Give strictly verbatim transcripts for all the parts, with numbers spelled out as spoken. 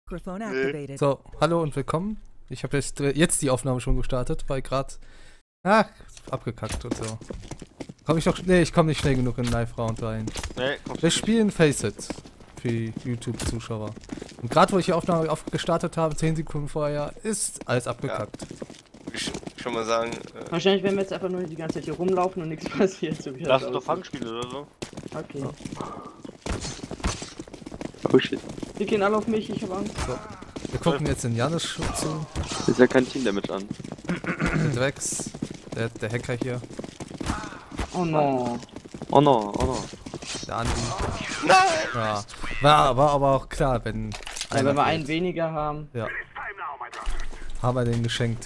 Microphone activated. So, hallo und willkommen. Ich habe jetzt, jetzt die Aufnahme schon gestartet, weil gerade ah, abgekackt und so. Komm ich doch, nee, ich komme nicht schnell genug in den Live-Round rein. Nee, kommst Wir du spielen Face It für die YouTube-Zuschauer. Und gerade wo ich die Aufnahme auf gestartet habe, zehn Sekunden vorher, ist alles abgekackt. Würde ich schon mal sagen. Äh, Wahrscheinlich werden wir jetzt einfach nur die ganze Zeit hier rumlaufen und nichts passiert. So wie Lass das uns doch aussieht. Fang spielen oder so. Okay. Oh shit. Die gehen alle auf mich, ich hab Angst. So. Wir gucken jetzt in Janis zu. Ist ja kein Team-Damage an. Der Drex, der, der Hacker hier, Oh no. Oh no, oh no. der Andi. Nein! Ja, war, war aber auch klar, wenn Ja, einer wenn wir fehlt. einen weniger haben. Ja. Haben wir den geschenkt.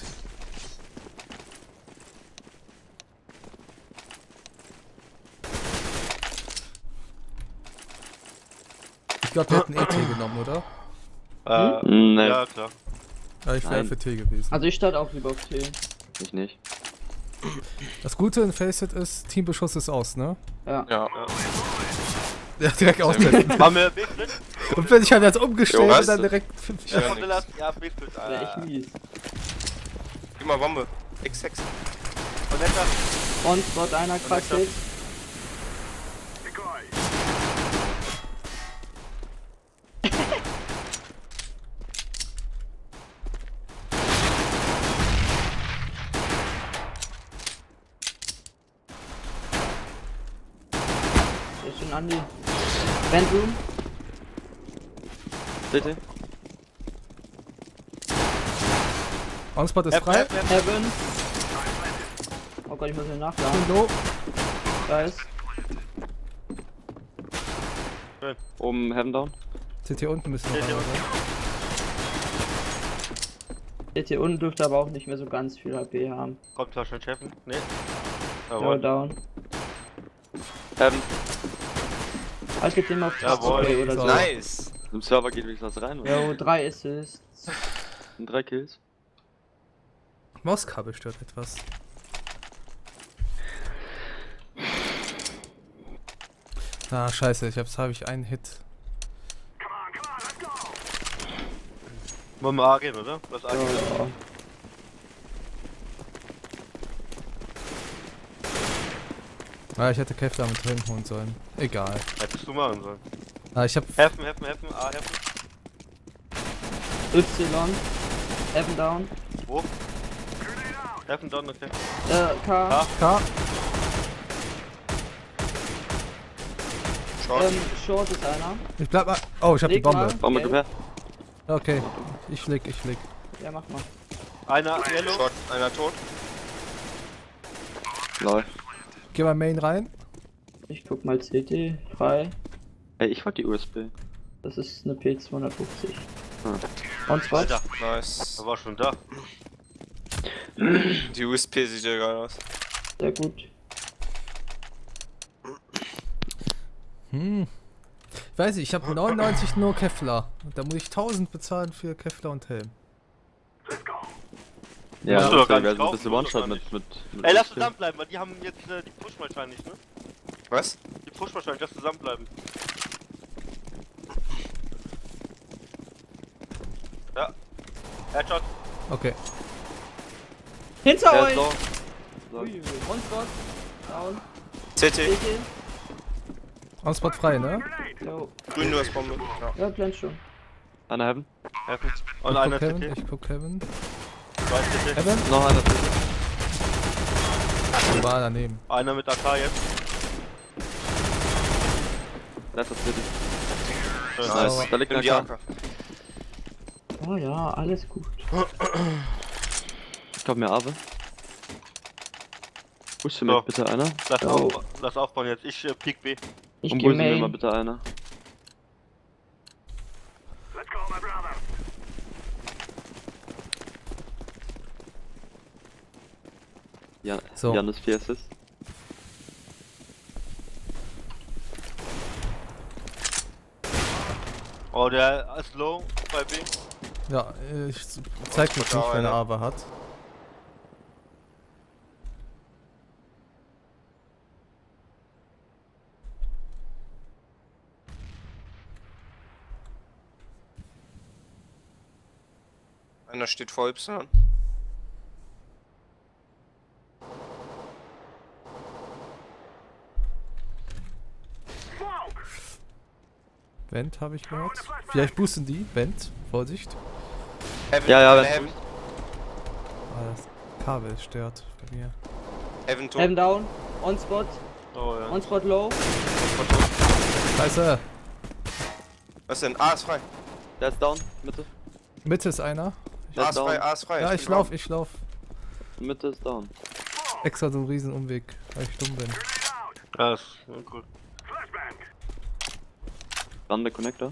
Ich glaube, wir hätten eh T genommen, oder? Äh, Hm? Nee, ja, klar. Ja, ich wäre Nein. für T gewesen. Also ich starte auch lieber auf T. ich nicht. Das Gute in Faceit ist, Teambeschuss ist aus, ne? Ja. Ja. Ja, direkt austesten. Haben wir B-Split? Und wenn ich halt jetzt umgestellt Jo, und weißt dann du? direkt fünf Ja, Ja, nix. lassen. Ja, B-Split. Wäre echt Ah. mies. Gib mal Bombe. X sechs. Connector. Und dort einer krass Connector. Hit. Sehr schön, Andi. Bandroom. C T? Onspot ist F, frei. F, F. Heaven. Oh Gott, ich muss ihn nachladen. Low. Da ist. Oben Heaven down. C T unten müssen wir C T rein, unten. oder? Der hier unten dürfte aber auch nicht mehr so ganz viel H P haben. Kommt wahrscheinlich Chefen. Nee. Low Jawohl. down. Heaven. Haltet den mal auf Jawohl. okay, oder so. Nice! Im Server geht wenigstens was rein. oder? Jo, drei Assists. Und drei Kills. Mauskabel stört etwas. Ah, scheiße, ich hab's, habe ich einen Hit. Wollen wir A gehen, oder? Was A Ja, gehen? ja. Ah, ich hätte Kevlar mit drin holen sollen. Egal. Hättest du machen sollen. Ah, ich hab. Heffen, Heffen, Heffen. A, Heffen. Y. Heaven down. Wo? Heffen, down, okay. Äh, K. K. K. Short. Ähm, Short ist einer. Ich bleib mal. Oh, ich hab die Leg Bombe. mal. Bombe Gelb. gefährdet. Okay. Ich flieg, ich flieg. Ja, mach mal. Einer Yellow. Short, einer tot. Lol. Geh mal Main rein. Ich guck mal C T. Frei. Ey, ich wollte die U S B. Das ist eine P zweihundertfünfzig. Ah. Und zwei. Alter, Nice. er war schon da. Die U S P sieht ja geil aus. Sehr gut. Hm. Ich weiß nicht, ich hab neunundneunzig nur Kevlar. Und da muss ich tausend bezahlen für Kevlar und Helm. Ja, Musst du doch gar das nicht wäre so ein bisschen kaufen, One-Shot musst du mit, mit, mit. Ey, lass U S B. zusammenbleiben, weil die haben jetzt äh, die Push wahrscheinlich, ne? Was? Die Push wahrscheinlich, lass zusammenbleiben. Ja. Headshot. Okay. Hinter Der euch! ist low. So. Ui, One-Spot. Down. C C T. T. Onspot frei, ne? Jo. Grün nur als Bombe. Ja. Ja, Plan schon. Einer Heaven. Heffen. Und Ich einer guck C Kevin, T. ich guck Kevin. Zwei C T. Kevin? Noch einer C T. War daneben. Einer mit A K jetzt. Letzter C T. Schön. Nice. Da liegt Nimm ein die A A K. K. Oh ja, alles gut. Ich glaub mir Ave. Push So. mir bitte einer. Lass, Oh. auf, lass aufbauen jetzt. Ich äh, Peak B. Ich Und geh bullen mir mal Main. bitte einer. Ja, So. Janis vier Assists. Oh, der ist low bei B. Ja, ich zeig mich nicht, wenn er aber hat. Einer steht vor Y. Vent habe ich gehört. Vielleicht boosten die. Vent. Vorsicht. Heaven, Ja, ja, einer wenn- Heaven. Ah, das Kabel stört bei mir. Heaven tot. Heaven down. On spot. Oh ja. On spot low. Scheiße. Was denn? A ist frei. Der ist down. Mitte. Mitte ist einer. Der A ist ist frei, down. A ist frei. Ja, ich lauf, ich lauf. Mitte ist down. Extra so einen riesen Umweg, weil ich dumm bin. Ja, ist ja, cool. Rande Connector.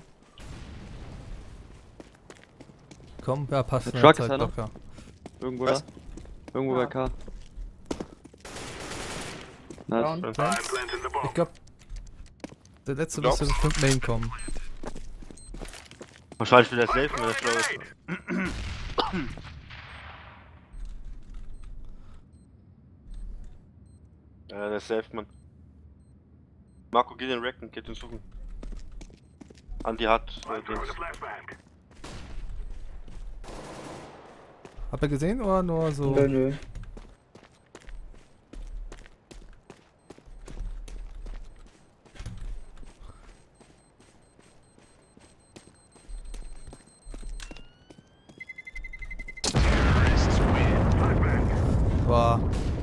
Komm, ja, passt. Der in Truck der ist Zeit einer. locker. Irgendwo Was? da. Irgendwo bei K. Nice. Down. Vent. Ich glaub, der letzte Glaubst? müsste bestimmt Main kommen. Wahrscheinlich will er safe, wenn er schlau ist. Ja, der ist safe, Mann. Marco, geh den Racken, geht den suchen. Andi hat äh, den. Habt ihr gesehen oder nur so? Nö, nö. War.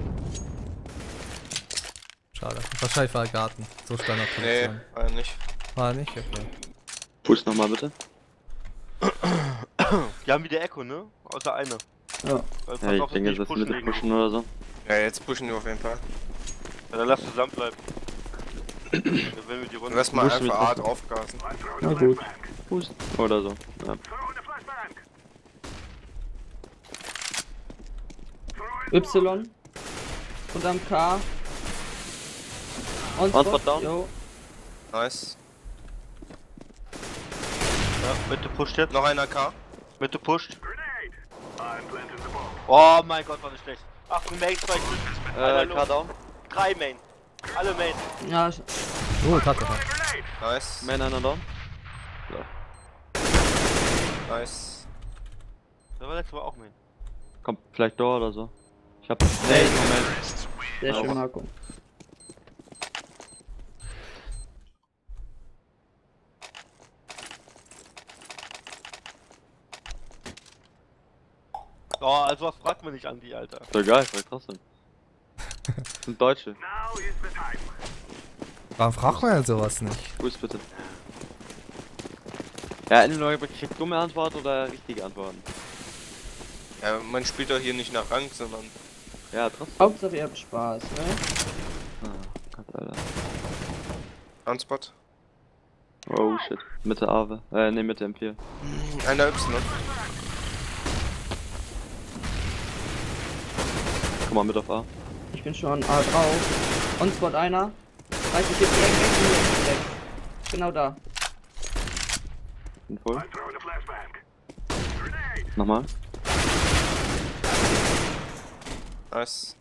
Schade. Wahrscheinlich war er Garten. So Nee, Standardposition. war nicht. War nicht? Okay. Push nochmal bitte. Die haben wieder Echo, ne? Außer einer. Ja. Äh, pass Ja, ich auf, dass denke, die das pushen Mitte wegen- pushen oder so. Ja, jetzt pushen wir auf jeden Fall. Ja, dann lass zusammen bleiben. Dann werden wir die Runde. Lass mal Pushen mit einfach A Rechten. draufgasen. Na gut. Push. Oder so. Ja. Y. Und am K. On On spot down. Jo. Nice. Ja, Mitte pusht jetzt. Noch einer K. Mitte pusht. Oh mein Gott, war das schlecht. Achtung, Main, zwei Stück. Äh, K down. Drei Main. Alle Main. Ja, sch- Oh, Tatsache. Nice. Main einer down. Nice. Da war letztes Mal auch Main. Kommt vielleicht Door oder so. Ich hab. Nee, Moment. sehr schön, Aber- Marco. Oh, also was fragt man nicht an die, Alter. Ist doch geil, voll trotzdem. Das sind Deutsche. Warum fragt man denn sowas nicht? Boost bitte. Ja, entweder man kriegt dumme Antwort oder richtige Antworten. Ja, man spielt doch hier nicht nach Rang, sondern. Ja, trotzdem. Hauptsache ihr habt Spaß, ne? Ah, Gott, Alter. Unspot. Oh shit. Mitte Ave. Äh, ne, Mitte M vier. Einer Y. Komm mal mit auf A. Ich bin schon A drauf. On spot einer. Weiß ich jetzt direkt rechts, direkt. Genau da. Bin voll. Nochmal. Nice.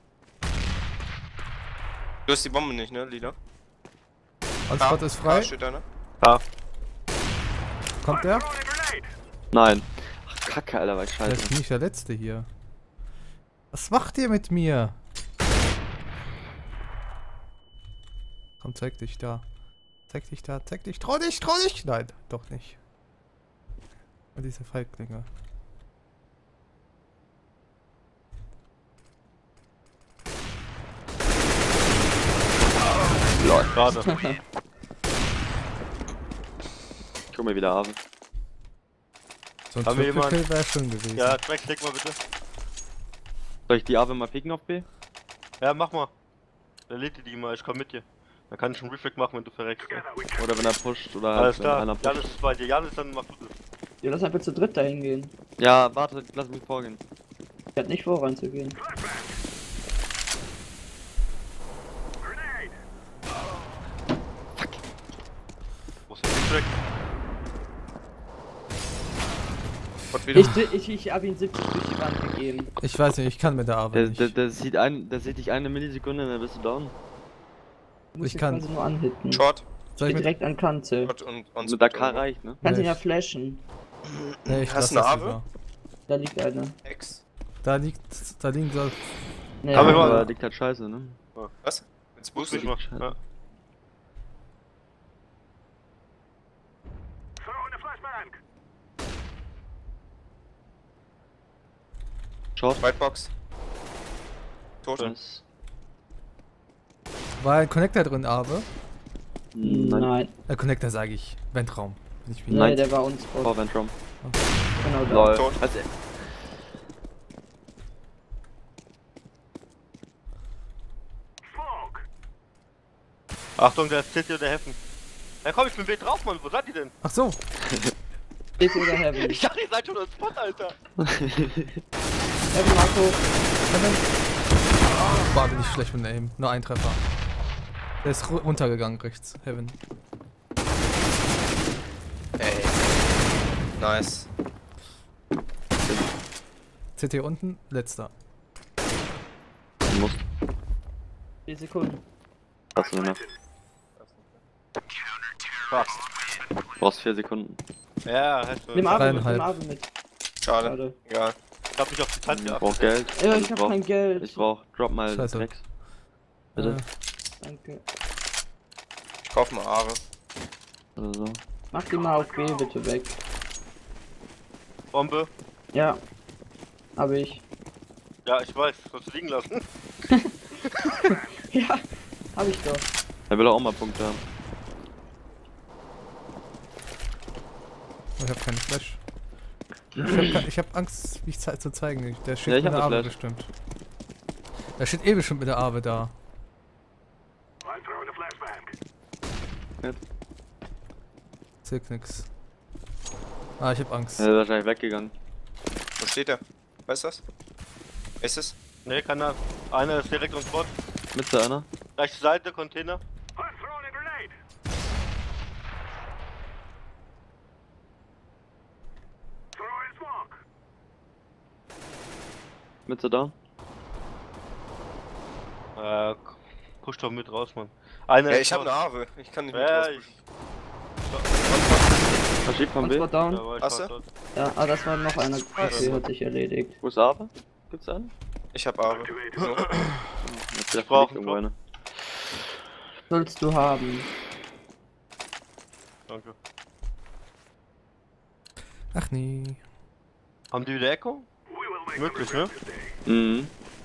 Du hast die Bombe nicht, ne, Lila? Allspot ist frei. Ah, steht einer. Ja. Kommt der? Nein. Ach, Kacke, Alter, war ich Der scheiße. ist nicht der letzte hier. Was macht ihr mit mir? Komm, zeig dich da. Zeig dich da, zeig dich. Trau dich, trau dich! Nein, doch nicht. Und diese Feiglinge. Schade. Ich guck mir wieder Ave. So ein Haben wir Triple jemanden? Kill wäre schön gewesen. Ja, Track, leg mal bitte. Soll ich die Ave mal picken auf B? Ja, mach mal. Dann lädt die mal, ich komm mit dir. Dann kann ich einen Reflect machen, wenn du verreckst. Ja. Oder wenn er pusht oder Alles halt, wenn klar, einer Janis pusht. ist bei dir. Janis, dann mach du das. Ja, lass einfach zu dritt dahin gehen. Ja, warte, lass mich vorgehen. Ich hat nicht vor reinzugehen. Wo ist der Reflect? Und wieder. Ich, ich, ich hab ihn siebzig durch die Wand gegeben. Ich weiß nicht, ich kann mit der Arbeit Der, nicht. der, der sieht ein, der sieht dich eine Millisekunde und dann bist du down. Du musst Ich ihn kann- quasi nur anhitten. Short. Soll ich Steht mit, direkt an Kante. Short und Und Unspot. mit der K reicht, ne? Kannst ihn Nee, ja ich- flashen. nee, ich Hast lass du eine das Ave? lieber. Da liegt eine. Ex. Da liegt, da liegen so. Nee, Aber Aber wir- liegt halt scheiße, ne? Was? Jetzt Muss Boost ich mal. Ja. Short. Whitebox. Tot. Nice. War ein Connector drin, aber. Nein. Nein. Äh, Connector sage ich. Ventraum. Bin ich Nee, wieder. Nein. der war uns vor. Vor Ventrum. Genau da. Lol. Tot. Also, Achtung, der ist City oder Heaven. Ja komm, ich bin wild drauf, Mann. Wo seid ihr denn? Ach so. Ist oder Heaven? Ich dachte, ihr seid schon am Spot, Alter. Heaven, Marco. War nicht schlecht mit dem Aim. Nur ein Treffer. Der ist ru- runtergegangen rechts. Heaven. Ey. Nice. C T unten, letzter. du musst. vier Sekunden. Hast du noch? Fast. Brauchst vier Sekunden. Ja, hast du. Nimm Abel mit, Dreieinhalb. nimm Abel mit. Schade. Schade. Egal. Ich hab mich auf die Zeit Ich gehabt. brauch Geld. Ja, Also ich hab brauch- kein Geld. Ich brauch. Drop mal Scheiße. Drecks. Bitte. Äh, Danke. Ich kauf mal Aare. Oder so. Mach die mal auf B bitte weg. Bombe. Ja. Hab ich. Ja, ich weiß. Sollst du liegen lassen. Ja. Hab ich doch. Er will auch mal Punkte haben. ich hab keine Flash. Ich hab, ke- ich hab Angst, mich ze zu zeigen. Der steht Ja, ich mit hab der eine Arbe Flash. bestimmt. Der steht eh bestimmt mit der Arbe da. Zählt nix. Ah, ich hab Angst. Er ist wahrscheinlich weggegangen. Wo steht er? Weißt du das? Ist es? Ne, keiner. Einer ist direkt am Spot. Mitte einer. Rechte Seite, Container. Mitte down. Äh, push doch mit raus, Mann. Einer Ja, ist ich hab tot. eine Aare. Ich kann nicht mit Ja, rauspushen. ich. Verschiebt von Und B. zwar down. Ja, war ich Hast fast du? tot. Ja, ah, das war noch einer. Okay, so. hat sich erledigt. Wo ist Aber? Gibt's einen? Ich hab Aare. So. Jetzt Ich brauch irgendwo einen eine. Sollst du haben. Danke. Ach nee. Haben die wieder Echo? Möglich, ne? Mhm.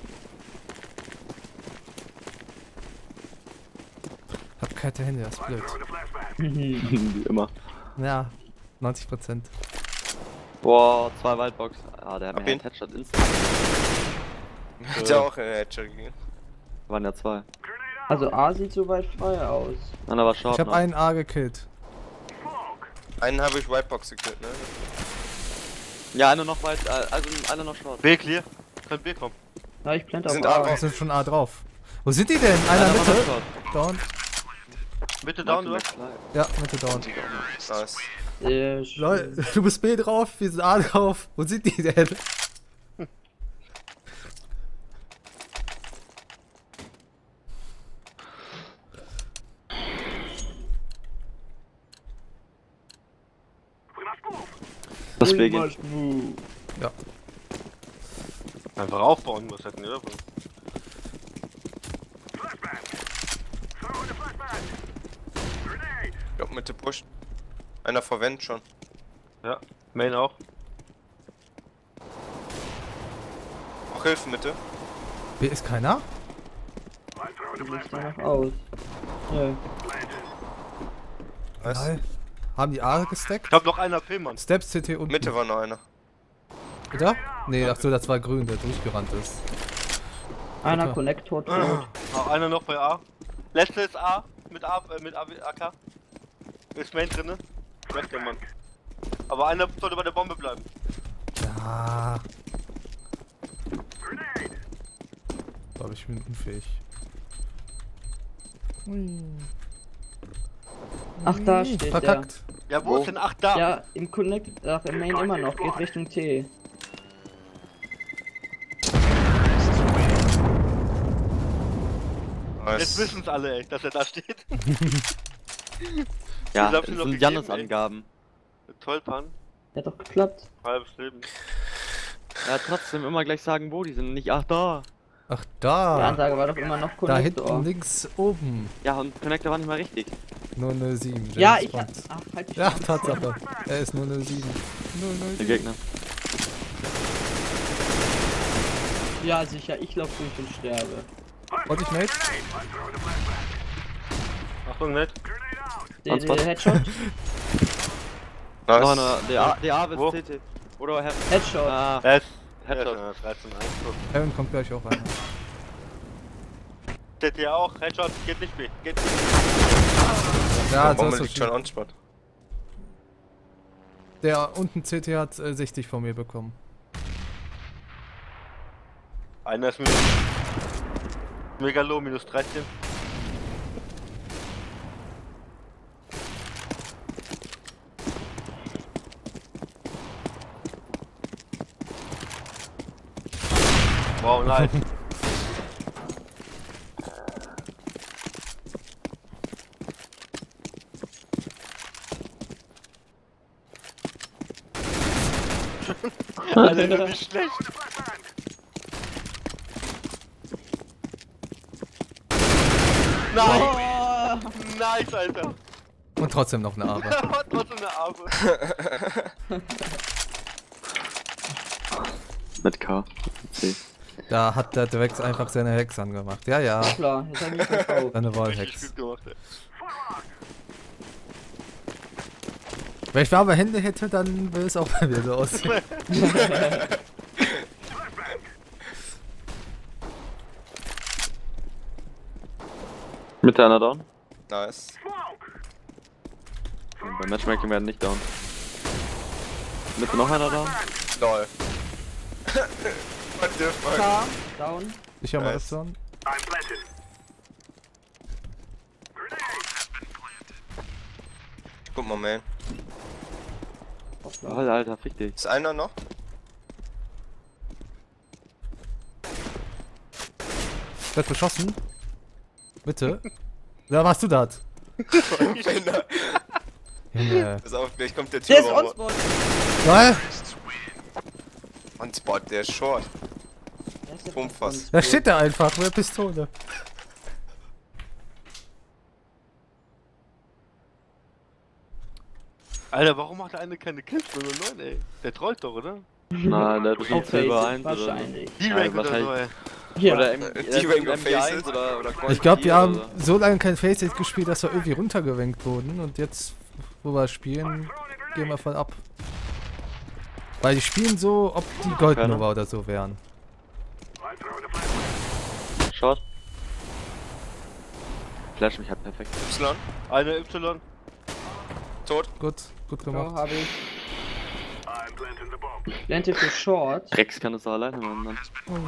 Hab kalte Hände, das ist blöd. Wie immer. Ja, neunzig Prozent. Boah, zwei Wildbox. Ah, der hat Hab mir ihn. einen Headshot instant. Hat ja auch eine Headshot gegeben. Waren ja zwei. Also A sieht soweit frei aus. Einer war short. Ich hab noch. einen A gekillt. Einen habe ich Whitebox gekillt, ne? Ja, einer noch weit, äh, also einer noch short. B clear. Kann B kommen. Ja, ich blende auf Sind A. A Da sind schon A drauf. Wo sind die denn? Einer Einer war noch Mitte? short. Down. Bitte down, oder? Ja, Mitte down. Nice. Sehr schön. Lol, du bist B drauf, wir sind A drauf. Wo sind die denn? Das B geht. Ja. Einfach aufbauen, was hätten wir davon? Ich glaub, Mitte pushen. Einer verwendet schon. Ja. Main auch. Auch Hilfe, Mitte. B ist keiner? Wie sieht's danach aus? Nö. Was? Lol. Haben die A Ich gestackt? hab noch einer P, Mann. Steps, C T und Mitte war noch einer. Oder? Nee, ach so, das war grün, der durchgerannt ist. Einer Guter. Connector tot. Ah, einer noch bei A. Letzte ist A. Mit A, äh, mit A K. Ist Main drinne. Weg der Mann. Aber einer sollte bei der Bombe bleiben. Ja. Glaube ich bin unfähig. Ui. Ach, da Ui, steht verkackt. Ja, wo, Wo? ist denn? Ach, da. Ja, im Connect, ach, im Main immer noch, geht Richtung T. Jetzt Nice. wissen's alle, ey, dass er da steht. Ja, Wieso das habt ihr noch sind gegeben, Jannes ey? Angaben. Toll, Pan. Hat doch geklappt. Halbes Leben. Ja, trotzdem immer gleich sagen, wo die sind. Nicht, ach da. Ach, Die da. Ansage war doch immer noch Da hinten Connector. links oben. Ja, und Connector war nicht mal richtig. null null sieben. Ja, James ich hab. Bond. Ach, halt die Ja, Schnauze. Tatsache. Er ist null null sieben. null null Der sieben. Gegner. Ja, sicher, ich lauf durch und sterbe. Wollte ich Nate? Achtung, nicht. Der, Anspot. der Headshot. Nice. Noch eine, der, der A Wo? wird C T. Oder Head. Headshot. Ah, Er ist. Headshot. Ja, dreizehn eins. Heaven kommt gleich auch rein. Steht hier auch. Headshot. Geht nicht mehr. Geht nicht Ja, Bombe also liegt schon on spot. der unten C T hat äh, sechzig von mir bekommen. mehr. Einer ist minus. Megalo, minus dreizehn. Wow, nice. Alter, du bist schlecht. Nein! Oh, Nice, Alter! Und trotzdem noch eine Arbeit. Trotzdem eine Arme. mit K. C. Da hat der Drex einfach seine Hex angemacht. Ja, ja. klar, jetzt hab ich mich verkauft. Seine Richtig Wallhex. gut gemacht, ey. Wenn ich warme Hände hätte, dann würde es auch bei mir so aussehen. Mitte einer down. Nice. Und bei Matchmaking werden nicht down. Mitte noch einer down. Lol. What the fuck? K, down. Ich habe mal Nice. Y. Guck mal, man. Oh, Alter, fick dich. Ist einer noch? Wird beschossen. Bitte. Da warst du das. Penner. Junge. Pass auf, gleich kommt der Der ist Türbauer. on-spot. Geil. On spot, der ist short. Der ist ja Pumpfass. on-spot. Da steht er einfach mit der Pistole. Alter, warum macht der eine keine Kills null null neun, ey? Der trollt doch, oder? Nein, der hat bestimmt Auf Silber Basic, eins oder so. wahrscheinlich. D-Rank Ja, oder so, ey. Ja. Oder M Die Rank of M G eins Faces. oder, oder Ich glaube, wir haben oder so lange kein Faceit gespielt, dass wir irgendwie runtergewenkt wurden. Und jetzt, wo wir spielen, gehen wir voll ab. Weil die spielen so, ob die Goldnova oder so wären. so. Short. Flash mich halt perfekt. Y. Eine Y. Tot. Gut, gut So, gemacht. hab ich. Lente für Short. Rex kann das doch alleine machen, Mann.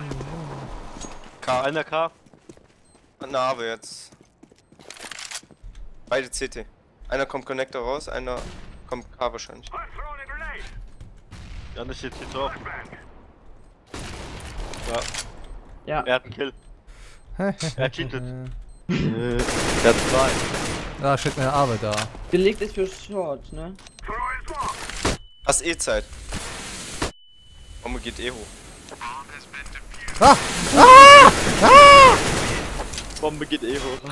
K. Einer K. Eine Arbe jetzt. Beide C T. Einer kommt Connector raus, einer kommt K wahrscheinlich. Der andere steht hier drauf. Ja, Ja. er hat einen Kill. Er cheatet. Der hat zwei. Da steht eine Arme da. Gelegt ist für Short, ne? Hast eh Zeit. Bombe geht eh hoch. Ah! Bombe geht eh hoch.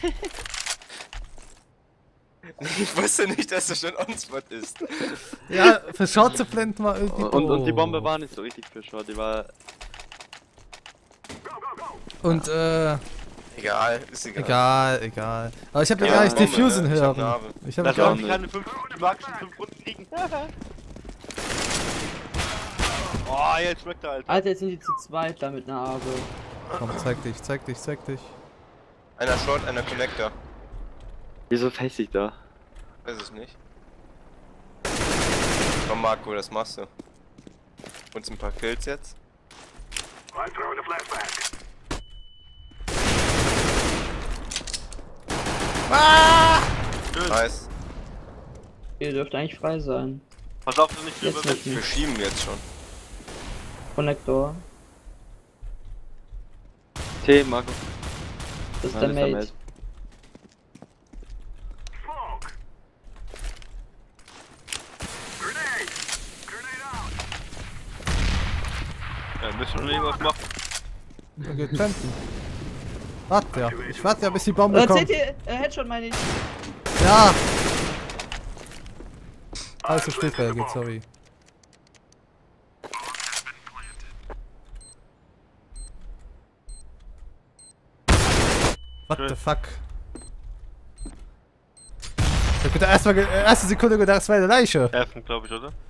Ich wusste nicht, dass er schon on-spot ist. Ja, für Short zu blenden war irgendwie Und, und die Bombe doof. war nicht so richtig für Short, die war. Und äh, Egal, ist egal. egal, egal. Aber ich habe ja, Ja, gar nicht Bombe, Diffusen ne? Ich hab hören. eine Arbe. Ich habe Das gar war nicht. nicht keine fünf, die magischen fünf Runden kriegen. Oh, jetzt schmeckt er, Alter. Alter, jetzt sind die zu zweit da mit einer Arbe. Komm, zeig dich, zeig dich, zeig dich. Einer Short, einer Connector. Wieso face ich da? Weiß ich nicht. Komm Marco, das machst du. Uns ein paar Kills jetzt. Schön. Nice. Ihr dürft eigentlich frei sein. Pass auf, dass du nicht Jetzt überwältigt. nicht. Wir schieben jetzt schon. Connector. T, Marco. Das ist Nein, der ist Mate. Ja, müssen wir irgendwas machen. Er geht campen. Warte ja. Ich warte ja, bis die Bombe Äh, kommt. seht ihr? Äh, Headshot meine ich. Ja! Alles zu spät, weil er geht, sorry. What the fuck? Ich hab gedacht, erstmal, äh, erste Sekunde gedacht, es war eine Leiche. Elfen, glaube ich, oder?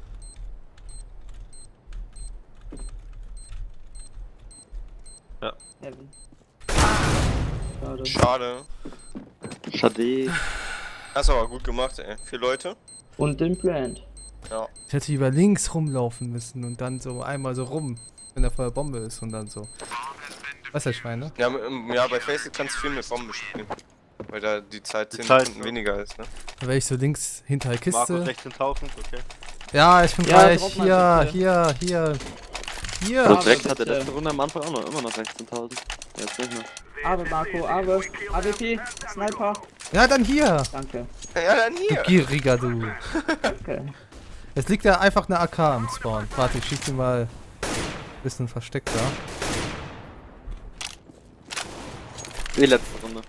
Ja. Heaven. Schade. Schade. Schade. Hast aber gut gemacht, ey. Vier Leute. Und den Plant. Ja. Ich hätte über links rumlaufen müssen und dann so einmal so rum, wenn da voll Bombe ist und dann so. Weißt du, Schwein, ne? Ja, im- ja, bei Faceit kannst du viel mit Bomben spielen. Weil da die Zeit Die zehn Zeit, Sekunden ne? weniger ist, ne? Da wäre ich so links hinter der Marco Kiste. sechzehntausend, okay. Ja, ich bin Ja, gleich. drauf mal Hier, bitte. hier, hier. Hier. Also aber Drex hatte bitte. letzte Runde am Anfang auch noch immer noch sechzehntausend. Jetzt nicht mehr. Ave Marco, Ave. A W P, Sniper. Ja, dann hier. Danke. Ja, dann Du hier. gieriger, du. Danke. Es liegt ja einfach eine A K am Spawn. Warte, ich schieß ihn mal ein bisschen versteckt da. Die letzte Runde.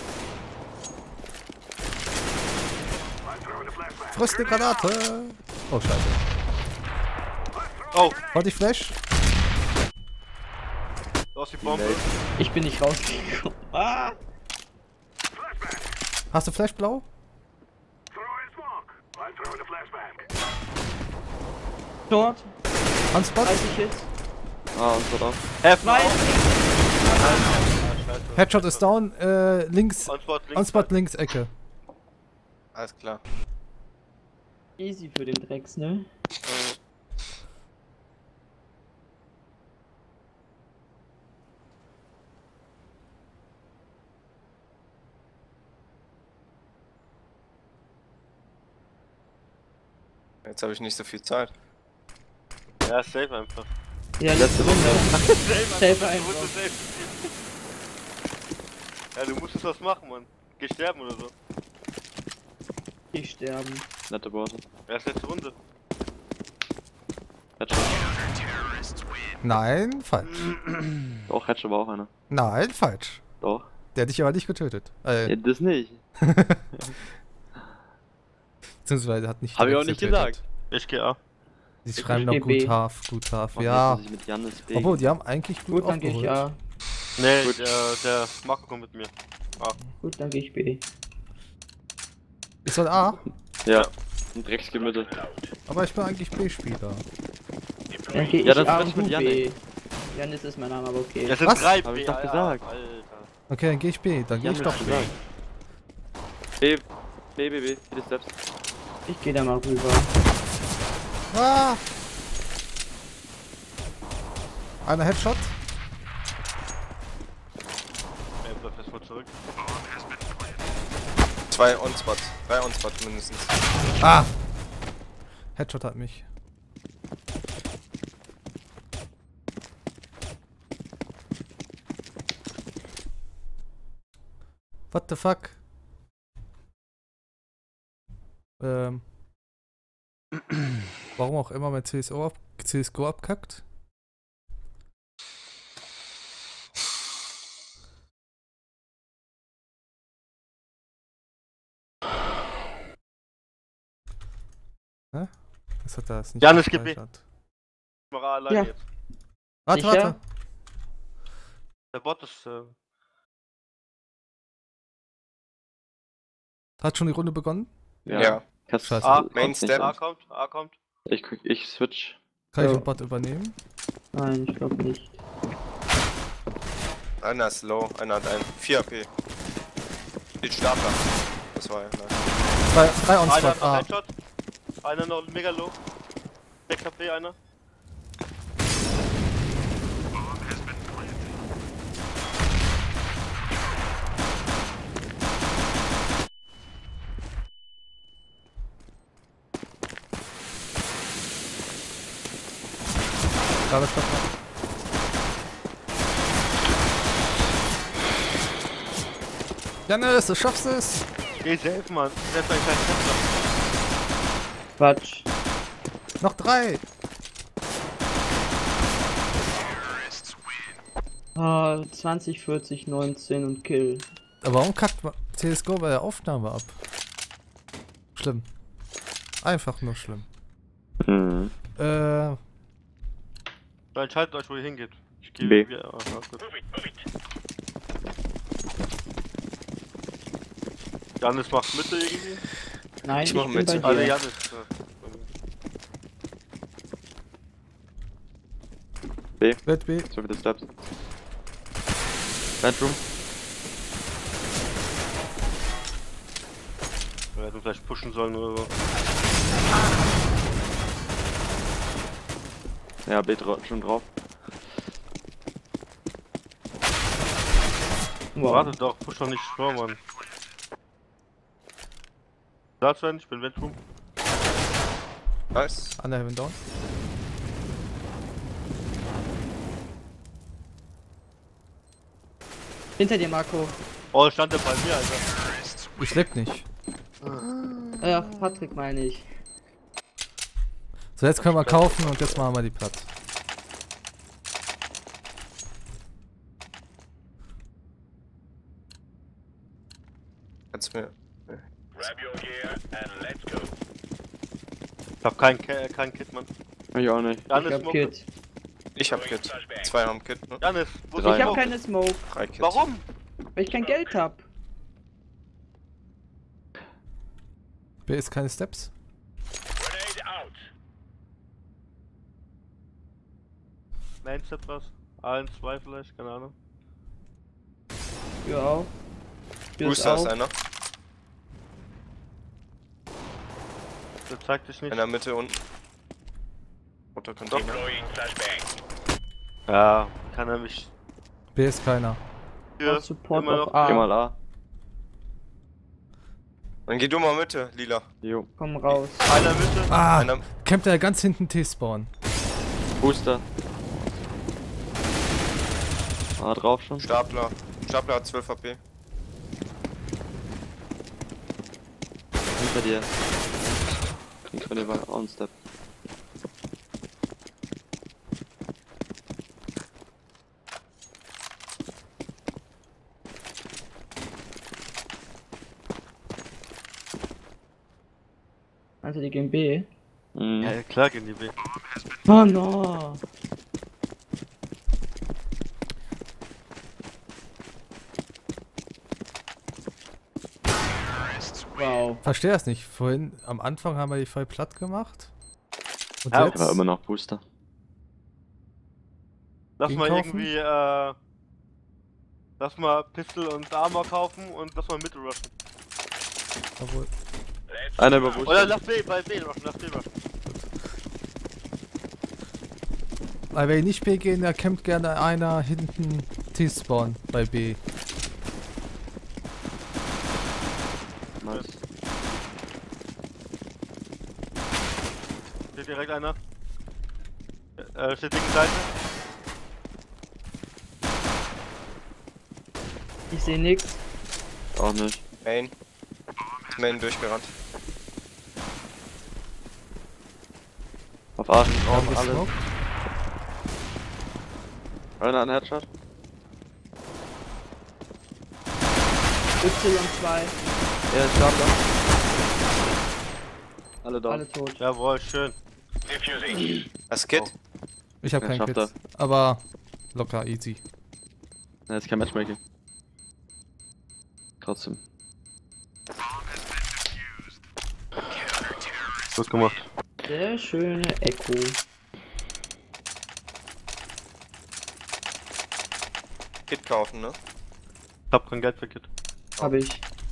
Frisch eine Granate. Oh, scheiße. Oh, Wollte ich Flash? du hast die Bombe. Ich bin nicht rausgekommen. Ah! Hast du Flash blau? Dort. On Spot? dreißig Hits. Ah, und so drauf. Elfen Nein! auch. Headshot ist down. Äh, links. On Spot links. On Spot links Ecke. Alles klar. Easy für den Drecks, ne? Jetzt habe ich nicht so viel Zeit. Ja, safe einfach. Ja, letzte Runde. Safe Du einfach. musst es safe. Ja, du musstest was machen, Mann. Geh sterben oder so. Ich sterben. Nette Worte. Ja, ist letzte Runde. Headshot. Nein, falsch. Doch, Headshot war auch einer. Nein, falsch. Doch. Der hat dich aber nicht getötet. Äh, Ja, das nicht. beziehungsweise hat nicht Hab ich auch direkt nicht getötet. gesagt. Ich geh A. Die Ich schreiben noch geh B. gut Half, gut Half. Mach Ja. jetzt, dass ich mit Jannis B. Obwohl, die haben eigentlich gut, Gut, dann geh ich aufgeholt. A. Nee, Gut. der, der Marco kommt mit mir. Gut, dann geh ich B. Ich soll A, Ja. Ein Drecksgemütte. aber ich bin eigentlich B-Spieler. Dann geh Ja, ich dann A switch und mit du Janik. B. Janis ist mein Name, aber okay. Das sind Was? drei Hab B, ich doch Alter. gesagt. Alter. Okay, dann gehe ich B. Dann gehe ich Jannis doch B. gesagt. B, B, B, B. Viele Steps. Ich geh da mal rüber. Ah! Einer Headshot. Ja, bleib erst mal zurück. Zwei On-Spot. Drei On-Spot mindestens. Ah! Headshot hat mich. What the fuck? Ähm. Warum auch immer mein C S O ab C S G O abkackt? Hä? Was hat das nicht Janis, gib mir. gespeichert? Mach A alleine Ja. jetzt. Warte, Sicher? warte. Der Bot ist. Äh, Hat schon die Runde begonnen? Ja. Kannst Scheiße. A, Main kommt, Step. A kommt, A kommt. Ich, ich switch. Kann ich Ja. den Bot übernehmen? Nein, ich glaube nicht. Einer ist low, einer hat einen. vier A P. Den Stapler. Das war ja. Nein. Zwei, drei on Einer Spot. hat noch Ah. Headshot. Einer noch mega low. sechs H P einer. Gerade Stopp. Janis, du schaffst es! Geh safe, Mann. Selbst ein kleines Fenster. Quatsch. Noch drei! Ah, zwanzig, vierzig, neunzehn und Kill. Aber warum kackt man C S G O bei der Aufnahme ab? Schlimm. Einfach nur schlimm. Mhm. Äh, Dann entscheidet euch, wo ihr hingeht. Ich gehe B. wieder. Oh, gut. Janis macht Mitte irgendwie. Nein, Ich ich, mach bin mit. bei Also dir. Janis. B. wird B. So viele Steps. Bedroom. Wir hätten vielleicht pushen sollen oder so. Ja, B dra schon drauf. Wow. Warte doch, push doch nicht vor, Mann. Da Sven, ich bin Bedroom. Nice. Under Heaven down. Hinter dir, Marco. Oh, stand der bei mir, Alter. Ich leb nicht. Ja, Patrick meine ich. So, jetzt können wir kaufen und jetzt machen wir die platt. Kannst du mir. Ich hab kein, Ke kein Kit, Mann. Ich auch nicht. Ich Janis, hab Smoke. Kit. Ich hab Kit. Zwei haben Kit, ne? Janis, wo ist Drei. die Ich hab Smoke? keine Smoke, Drei Kits. Warum? weil ich kein Geld hab. B ist keine Steps. Main Step was? eins, zwei vielleicht, keine Ahnung. Ja auch. Hier ist Booster ist auch. einer. Der zeigt dich nicht. In der Mitte unten. Unter Container. Ja, kann er mich. B ist keiner. Hier, Auch Support immer auf noch. A. Geh mal A. Dann geh du mal Mitte, Lila. Jo. Komm raus. Einer Mitte. Ah, Einer. kämpft er ganz hinten T-Spawn. Booster. A drauf schon. Stapler. Stapler hat zwölf H P. Hinter dir. Links von dir war auch ein Step. Also die gehen B. Mhm. Ja, klar gehen die B. Oh no. Wow. Verstehe das nicht. Vorhin, am Anfang haben wir die voll platt gemacht. Und Ja, jetzt? War immer noch Booster. Lass Den mal kaufen? irgendwie, äh. Lass mal Pistol und Armor kaufen und lass mal Mitte rushen. Obwohl, Einer über Booster. Oder lass B, bei B rushen, lass B rushen. weil wenn nicht B gehen, da kämpft gerne einer hinten T-Spawn bei B. Nice. Steht direkt einer. Äh, steht linken Seite. Ich sehe nix. Auch nicht. Main. Ist Main durchgerannt. Auf A. Haben Drauf alle. gesmoked. Einer an Headshot. Y zwei. Er ist Stapler. Alle da. Alle tot. Jawohl, schön. Das Kit. Ich habe Ja, kein schafft Kit. Aber locker, easy. Ja, ist kein Matchmaking. Trotzdem. Gut gemacht. Sehr schöne Echo. Kit kaufen, ne? Ich hab kein Geld für Kit. Hab ich.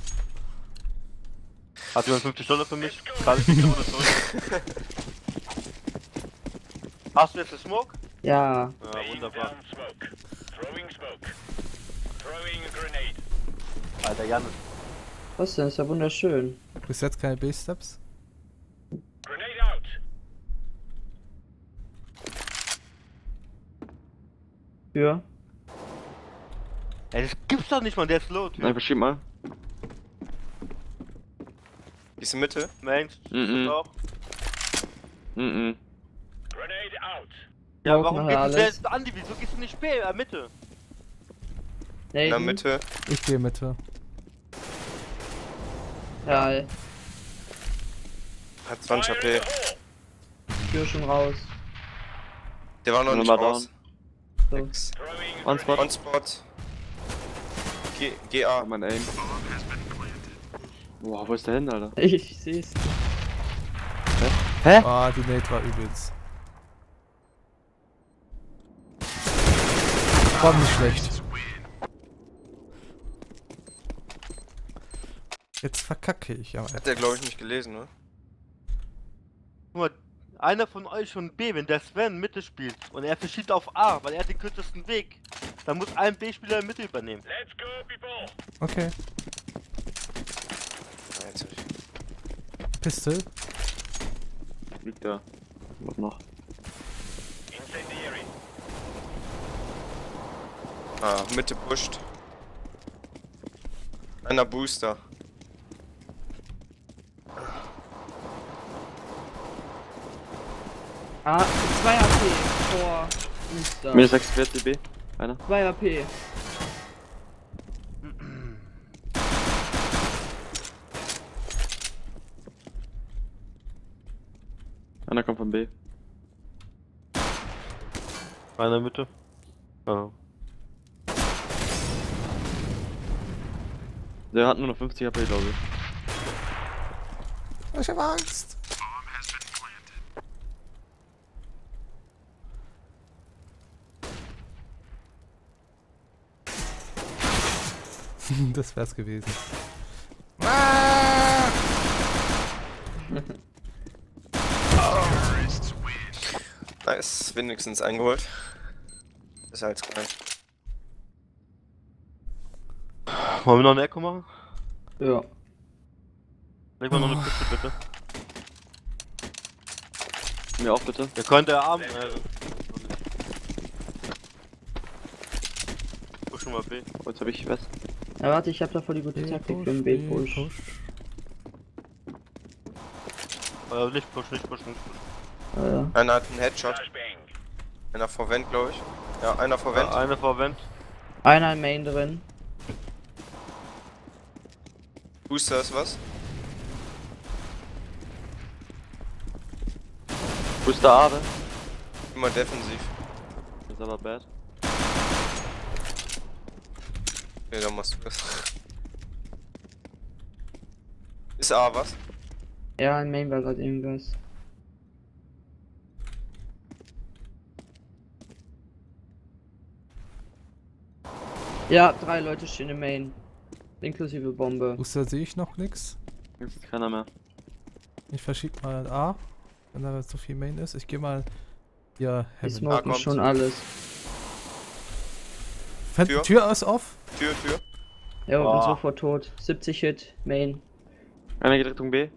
Hat jemand fünfzig Dollar für mich? Zahl ich die Kilo oder zurück? Hast du jetzt den Smoke? Ja. Ja, wunderbar. Alter, Janis. Was denn? Ist ja wunderschön. Bis jetzt keine B-Steps. Für. Ey, das gibt's doch nicht, Mann, der ist low, Typ. Nein, verschieb mal. Die ist in Mitte. Main, Mhm. auch. Mhm. Ja, Smoke warum nachher gehst du alles. selbst Andi? Wieso gehst du nicht B, äh, Mitte? In der Naden. Mitte. Ich gehe Mitte. Ja, Hat zwanzig H P. Tür schon raus. Der war noch Bin nicht mal raus. So. Nix. One Spot. On Spot. G G A. Oh, mein Aim. Boah, wo ist der hin, Alter? Ich seh's. Hä? Ah, die Nate war übelst. War nicht schlecht. Jetzt verkacke ich, aber. Hat der, glaube ich, nicht gelesen, ne? Guck mal, einer von euch von B, wenn der Sven Mitte spielt und er verschiebt auf A, weil er hat den kürzesten Weg, dann muss ein B-Spieler in Mitte übernehmen. Okay. Ah, jetzt hab ich. Pistol. Liegt da. Was noch? Ah, Mitte pusht. Einer Booster. Ah, zwei H P vor Booster. Minus sechsundvierzig B. Einer. zwei H P. Einer kommt von B. Einer Mitte. Ah. Der hat nur noch fünfzig H P, glaube ich. Ich hab Angst. Das wär's gewesen. Ah! Nice, wenigstens eingeholt. Ist halt klein. Wollen wir noch eine Echo machen? Ja. Leg mal noch eine Piste bitte. Mir auch bitte. Ihr könnt der Arm. Äh, Push mal B. Oh, jetzt hab ich was. Ja, warte, ich hab da voll die gute Taktik für den B-Push. Äh, nicht push, nicht push, nicht push. Ja. Einer hat einen Headshot. Einer vor Vent, glaube ich. Ja, einer vor Vent. Ja, eine vor Vent. Einer im Main drin. Booster ist was. Booster A, ne? Immer defensiv. Das ist aber bad. Ne, dann machst du das. Ist A was? Ja, im Main war gerade irgendwas. Ja, drei Leute stehen im Main. Inklusive Bombe. Booster sehe ich noch nix. Jetzt ist keiner mehr. Ich verschieb mal A, wenn da so viel Main ist. Ich gehe mal hier Die Heaven. smoken kommt. schon alles. Fen- Tür. Tür ist off. Tür, Tür. Ja, und Boah. sofort tot. siebzig Hit, Main. Einer geht Richtung B.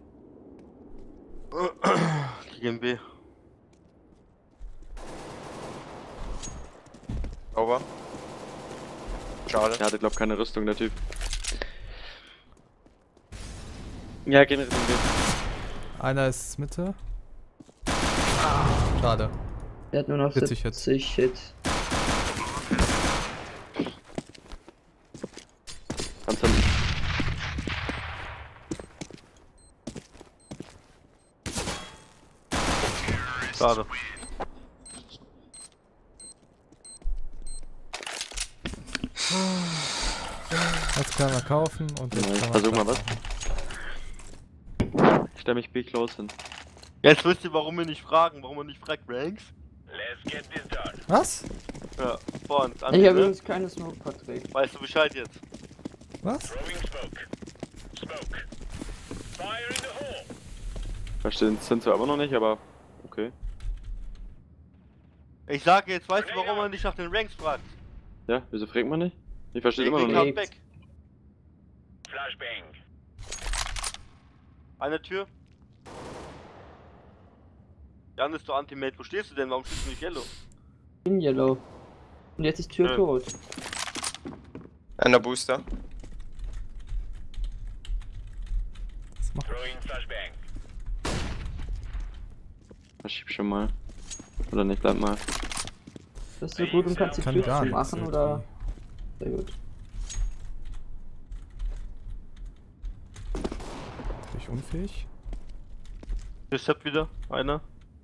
Gegen B. Sauber. Schade. Der hatte, glaub ich, keine Rüstung, der Typ. Ja, geht Richtung B. Einer ist Mitte. Schade. Der hat nur noch siebzig Hit. siebzig Hit. Ganz hinten. Schade. Jetzt kann man kaufen und jetzt Ja, ich kann man versuch mal was. kaufen. Ich stell mich B close hin. Jetzt wisst ihr, warum wir nicht fragen, warum man nicht fragt Ranks? Was? Ja, vor uns. Ich Andi, habe ne? übrigens keine Smoke verträgt. Weißt du Bescheid jetzt? Was? Verstehen sind wir aber noch nicht, aber okay. Ich sage jetzt, weißt du, warum man nicht nach den Ranks fragt? Ja, wieso fragt man nicht? Ich verstehe immer noch Wegen nicht. Comeback. Eine Tür. Jan ist doch Anti-Mate. Wo stehst du denn? Warum stehst du nicht Yellow? In Yellow. Und jetzt ist Tür Ja. tot. Einer Booster. Was macht Verschieb schon mal. Oder nicht, bleib mal. Das ist so gut und kannst die Kann Tür gar nichts zumachen oder. Sehr gut. nicht unfähig. Ich hab wieder einer.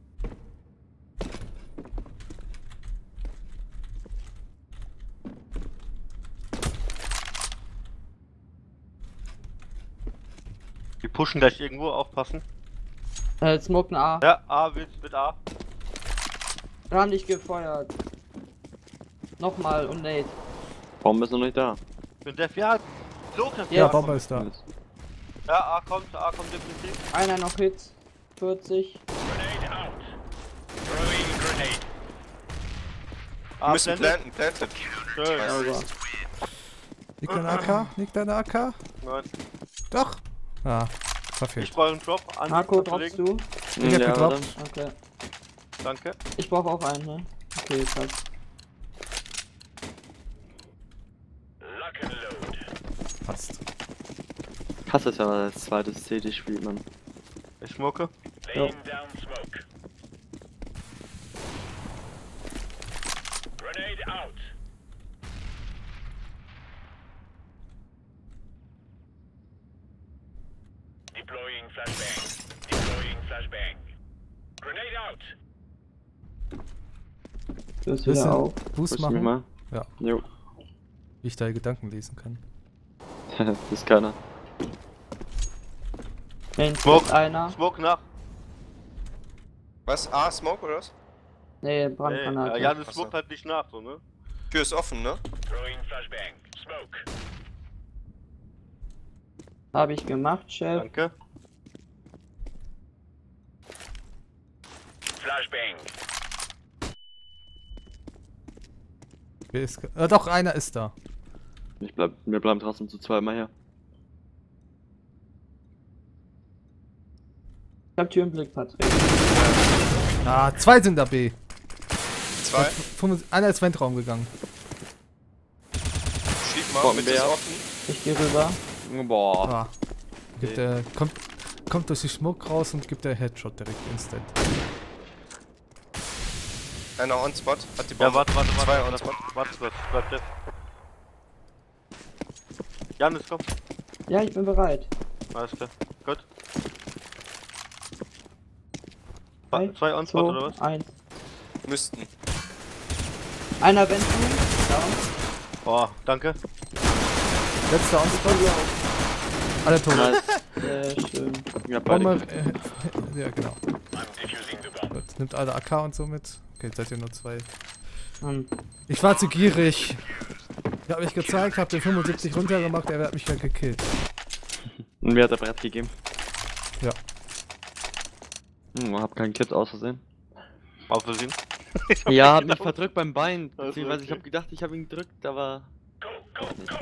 Die pushen gleich irgendwo, aufpassen. Äh, Smoke A. Ja, A wird mit A. Wir haben dich gefeuert. Nochmal und Nate. Warum ist noch nicht da? Und der ja, Logan. Ja, Ja, Bomber ist da. Ja, A kommt, A kommt definitiv. Einer noch Hits. vierzig. A Wir müssen blendet. planten, planted. Schön. Aber Liegt deine A K? Liegt deine A K? Nein. Doch! Ah, Ich verfehlt. brauche einen Drop. An Marco, an droppst Kollegen. du? Ich hab Ja, gedroppt. warte. Okay. Danke. Ich brauche auch einen, ne? Okay, krass. Passt. Ich hasse es, wenn man als zweites C D spielt, man. Ich smoke. Jo. Deploying flashbang. Deploying flashbang. Grenade out. Du bist Bisschen wieder auf. Boost Push mich machen, mal. Ja. Jo. wie ich deine Gedanken lesen kann. Das ist keiner. Main Smoke. einer. Smoke nach. Was? A, Smoke oder was? Nee, Ey, Brandgranate. ja, Janis Achso. smoked halt nicht nach, so, ne? Tür ist offen, ne? Throwing flashbang. Smoke. Habe ich gemacht, Chef. Danke. Flashbang. Wer ist ge- äh, doch, einer ist da. Ich bleib, wir bleiben trotzdem zu zweimal hier. Ich hab Tür im Blick, Patrick. Ah, zwei sind da B. Zwei. Fünf- Einer ist Ventraum gegangen. Schieb mal, Kommt Mitte ist wer? offen. Ich geh rüber. Boah. Ah. Gibt der, kommt, kommt durch die Smoke raus und gibt der Headshot direkt instant. Einer on-spot. Hat die Bombe. Ja, warte, warte, warte. Zwei warte, on-spot. warte, warte, bleib jetzt. Janis, komm. Ja, ich bin bereit. Alles klar. Gut. Drei, Zwei on-spot zwei, oder was? eins. Müssten. Einer Wenden. Ja. Oh, danke. Letzter Onspot. Alle tot. Nice. Sehr schön. Ja, beide. Bombe. Äh, ja, genau. I'm defusing the bomb. Gut, nimmt alle A K und so mit. Okay, jetzt seid ihr nur zwei. Hm. Ich war zu gierig. Ich hab mich gezeigt, hab den fünfundsiebzig runtergemacht, er hat mich ja gekillt. Und mir hat er Brett gegeben. Ja. Hm, hab keinen Kit aus Versehen. Auf Versehen. Ja, hab mich verdrückt beim Bein. Also, Beziehungsweise ich okay. hab gedacht, ich hab ihn gedrückt, aber. Go, go, go.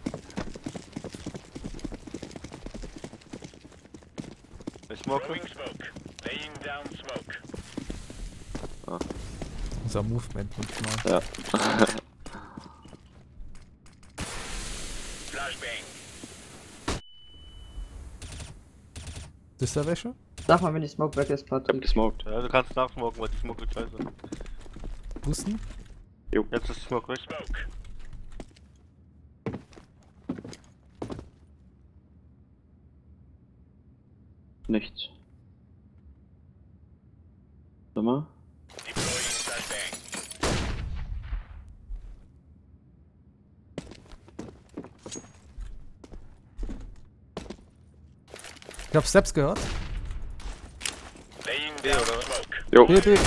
Ich smoke. Throwing smoke. Laying down smoke. Unser Movement manchmal. Ja. Flashbang. Ist da welche? Sag mal, wenn die Smoke weg ist, Ich hab Patrick. gesmoked. Ja, du kannst nachsmoken, weil die Smoke wird scheiße. Boosten? Jetzt ist die Smoke weg. Smoke. Nichts. Warte mal. Deploying flashbang. Ich hab Steps gehört. Laying B down oder was? smoke. Jo. B, B.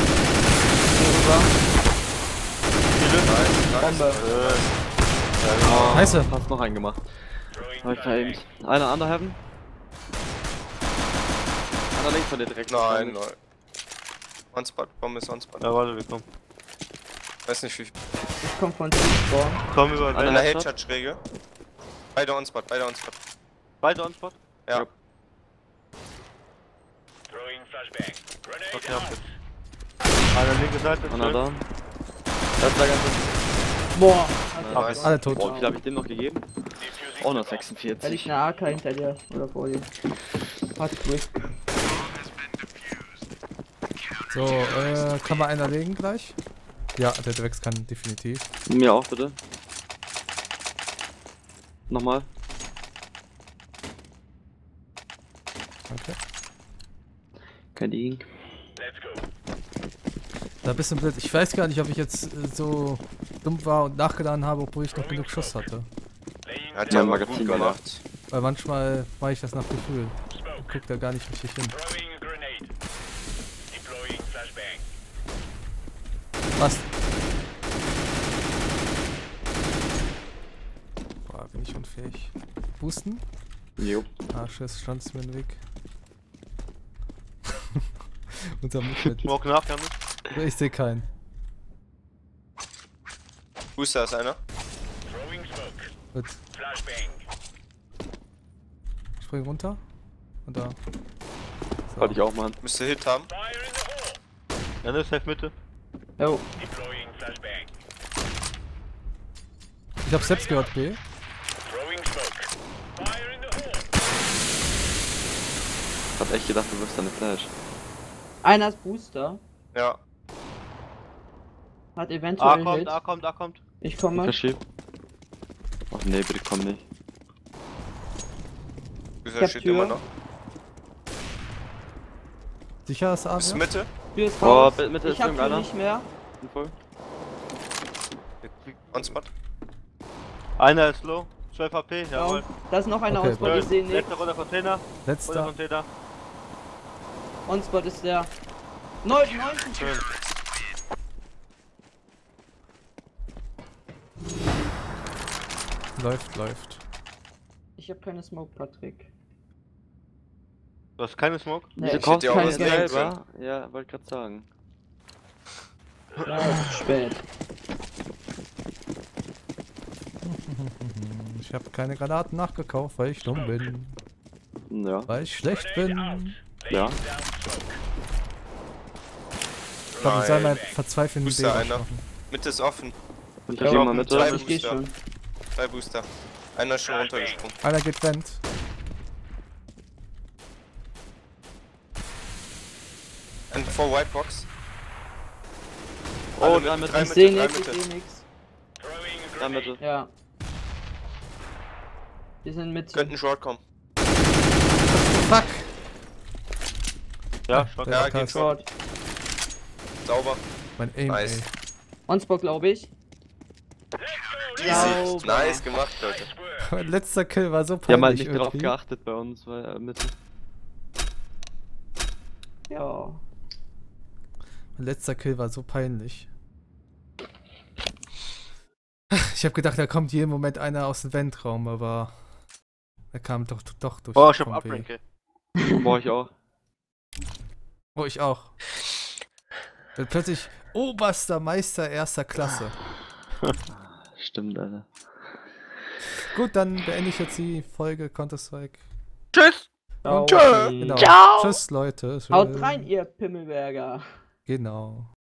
Bombe. Oh, Scheiße. Hast noch einen gemacht. Throwing Hab ich flashbang. veraimt. Einer under heaven. Einer links von dir direkt. Nein, nein. On-spot. Bombe ist on-spot. Ja, warte, wir kommen. Weiß nicht wie. Ich komm von T-Spawn. Komm über Einer Eine den. Headshot. Headshot-Schräge. Beide on-spot, beide on-spot. Beide on-spot. Ja. Ja. Throwing flashbang. Grenade Okay, hab out. jetzt. Eine linke Seite. Einer schön. down. Das ist der ganze. Boah. Nice. Alle tot. Boah, wie viel hab ich dem noch gegeben? Defusing Auch noch the bomb. Da liegt sechsundvierzig. eine A K hinter dir. Oder vor dir. Patrick. So, äh, kann man einer legen gleich? Ja, der Drex kann definitiv. Mir auch, bitte. Nochmal. Ding. Let's go. Da ein bisschen blöd. Ich weiß gar nicht, ob ich jetzt äh, so dumm war und nachgeladen habe, obwohl ich noch genug Schuss hatte. Laying Hat Ja, ja aber Magazin gut leider. gemacht. Weil manchmal mache ich das nach Gefühl. smoke. Guck da gar nicht richtig hin. Throwing a grenade. Deploying flashbang. Was? Boah, bin ich unfähig. Boosten? Jo. Ah, Schiss, stand's mir im Weg. Unser Mitschnitt. Smoke nach, Janis. Ich sehe keinen. Booster ist einer. Throwing smoke. Gut, Flashbang. spring runter. Und da. So. Wollte ich auch machen. Müsste Hit haben. Fire in the hole. Janis, helf Mitte. Jo. Deploying flashbang. Ich hab selbst gehört, B. Throwing smoke. Fire in the hole. Hab echt gedacht, du wirst eine Flash. Einer ist Booster. Ja. Hat A eventuell kommt, Hit. A kommt, A kommt. Ich komme. Verschiebt. Ach nee, bitte komm nicht. Booster hab steht Tür. immer noch. Sicher ist A. Bis Mitte. Tür ist Oh, raus. mit- Mitte ich ist hab irgendeiner. Tür nicht mehr. Bin voll. On Spot. Einer ist low. zwölf H P, jawohl. Ja. Da ist noch einer Okay, On-Spot, ich sehe nicht. Letzter Runde Container. Runde Letzter. Container. On-Spot ist der. neun, neun. Schön. Läuft, läuft. Ich hab keine Smoke, Patrick. Du hast keine Smoke? Nee, Wieso ich kaufst hätte ja du auch keine was nehmen selber? Ja, wollte grad sagen. Ja, es ist spät. Ich habe keine Granaten nachgekauft, weil ich dumm bin. Ja. Weil ich schlecht bin. Ja. Down smoke. Ich glaube, ich soll mal Nein. verzweifeln mit Booster B einer. machen. Mitte ist offen. Und Ja, ich geh mal aber mit. drei Ich geh Booster. schon. Drei Booster. Einer ist schon runtergesprungen. Einer geht Vent. Ein vor White Box. Oh, Alle drei mit- Mitte. drei Ich Mitte, seh drei nix, ich Mitte. seh nix. Throwing a Drei grenade. Mitte. Ja. Wir sind mit. Könnten Short kommen. Fuck! Ja, Shot. Der Ja, war geht krass. Short. Sauber. Mein Aim, Nice. ey. On-Spot, glaube ich. Easy. Sauber. Nice gemacht, Leute. Nice work. Mein letzter Kill war so Die haben halt peinlich nicht drauf irgendwie. geachtet bei uns, weil äh, Mitte. Ja. Mein letzter Kill war so peinlich. Ich habe gedacht, da kommt jeden Moment einer aus dem Ventraum, aber er kam doch, doch durch. Oh, ich hab vom B. Abranke. Boah, ich auch. Oh, ich auch. Bin plötzlich oberster Meister erster Klasse. Stimmt, Alter. Gut, dann beende ich jetzt die Folge Counter-Strike. Tschüss! Ciao. Genau. Ciao. Tschüss, Leute. Haut rein, ihr Pimmelberger. Genau.